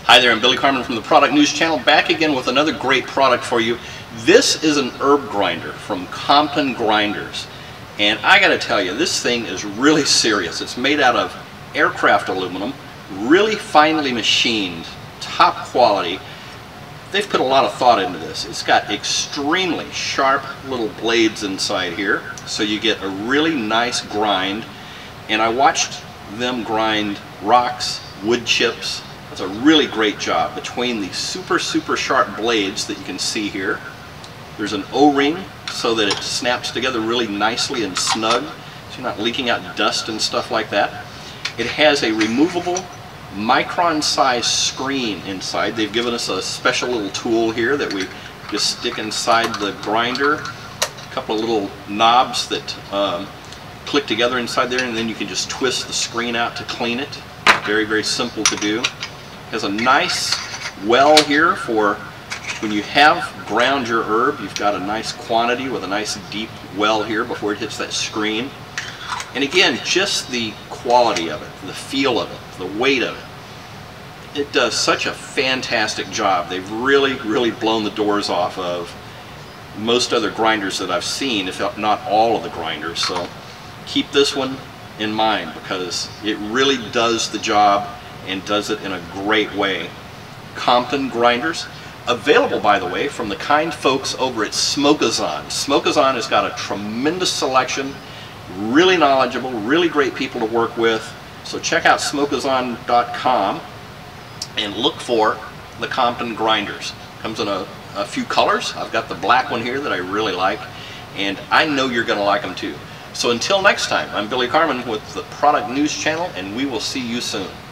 Hi there, I'm Billy Carmen from the Product News Channel, back again with another great product for you. This is an herb grinder from Compton grinders, and I gotta tell you, this thing is really serious. It's made out of aircraft aluminum, really finely machined, top quality. They've put a lot of thought into this. It's got extremely sharp little blades inside here, so you get a really nice grind. And I watched them grind rocks, wood chips. It's a really great job. Between the super sharp blades that you can see here, there's an O-ring so that it snaps together really nicely and snug, so you're not leaking out dust and stuff like that. It has a removable micron size screen inside. They've given us a special little tool here that we just stick inside the grinder. A couple of little knobs that click together inside there, and then you can just twist the screen out to clean it. Very simple to do. Has a nice well here for when you have ground your herb. You've got a nice quantity with a nice deep well here before it hits that screen. And again, just the quality of it, the feel of it, the weight of it. It does such a fantastic job. They've really blown the doors off of most other grinders that I've seen, if not all of the grinders. So keep this one in mind because it really does the job and does it in a great way. Compton grinders, available by the way from the kind folks over at Smokazon. Smokazon has got a tremendous selection, really knowledgeable, really great people to work with. So check out smokazon.com and look for the Compton grinders. Comes in a few colors. I've got the black one here that I really like, and I know you're going to like them too. So until next time, I'm Billy Carmen with the Product News Channel, and we will see you soon.